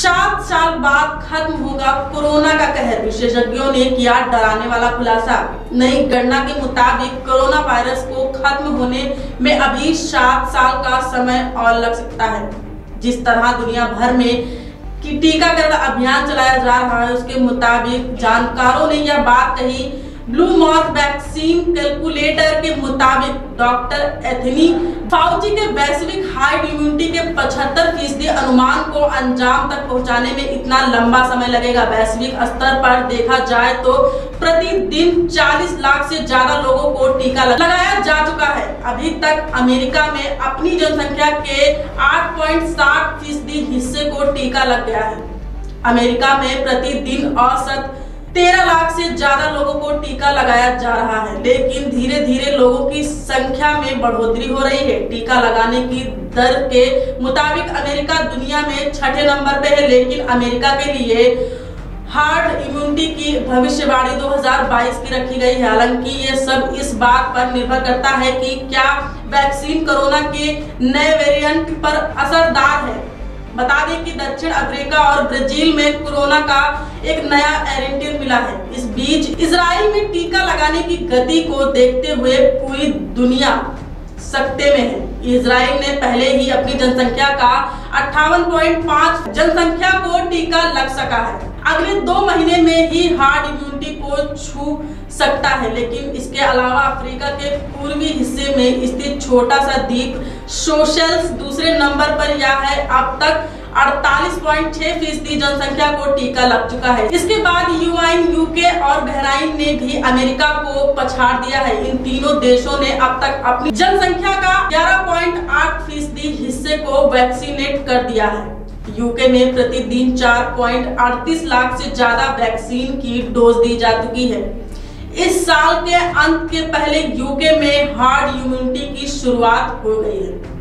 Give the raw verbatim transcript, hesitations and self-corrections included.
सात साल बाद खत्म होगा कोरोना का कहर। विशेषज्ञों ने किया डराने वाला खुलासा। नई गणना के मुताबिक कोरोना वायरस को खत्म होने में अभी सात साल का समय और लग सकता है। जिस तरह दुनिया भर में कि टीकाकरण अभियान चलाया जा रहा है, उसके मुताबिक जानकारों ने यह बात कही। ब्लू मार्क वैक्सीन कैलकुलेटर के मुताबिक डॉक्टर एंथनी फाउची के वैश्विक हार्ड इम्यूनिटी के पचहत्तर फीसदी अनुमान को अंजाम तक पहुंचाने में इतना लंबा समय लगेगा। वैश्विक स्तर पर देखा जाए तो प्रतिदिन चालीस लाख से ज्यादा लोगों को टीका लगाया जा चुका है। अभी तक अमेरिका में अपनी जनसंख्या के आठ पॉइंट सात फीसदी हिस्से को टीका लग गया है। अमेरिका में प्रतिदिन औसत तेरह लाख से ज्यादा लोगों को टीका लगाया जा रहा है, लेकिन धीरे धीरे लोगों की संख्या में बढ़ोतरी हो रही है। टीका लगाने की दर के मुताबिक अमेरिका दुनिया में छठे नंबर पे है, लेकिन अमेरिका के लिए हार्ड इम्यूनिटी की भविष्यवाणी दो हज़ार बाईस की रखी गई है। हालांकि ये सब इस बात पर निर्भर करता है कि क्या वैक्सीन कोरोना के नए वेरिएंट पर असरदार है। बता दें कि दक्षिण अफ्रीका और ब्राजील में कोरोना का एक नया वेरिएंट मिला है। इस बीच इजराइल में टीका लगाने की गति को देखते हुए पूरी दुनिया सकते में है। इजराइल ने पहले ही अपनी जनसंख्या का अट्ठावन पॉइंट पाँच जनसंख्या को टीका लग सका है। अगले दो महीने में ही हार्ड इम्यूनिटी को छू सकता है, लेकिन इसके अलावा अफ्रीका के पूर्वी हिस्से में स्थित छोटा सा द्वीप सोशल्स दूसरे नंबर पर यह है। अब तक अड़तालीस पॉइंट छह फीसदी जनसंख्या को टीका लग चुका है। इसके बाद यूएन, यूके और बहरीन ने भी अमेरिका को पछाड़ दिया है। इन तीनों देशों ने अब तक अपनी जनसंख्या का ग्यारह पॉइंट आठ फीसदी हिस्से को वैक्सीनेट कर दिया है। यूके में प्रतिदिन चार पॉइंट अड़तीस लाख से ज्यादा वैक्सीन की डोज दी जा चुकी है। इस साल के अंत के पहले यूके में हार्ड इम्यूनिटी की शुरुआत हो गई है।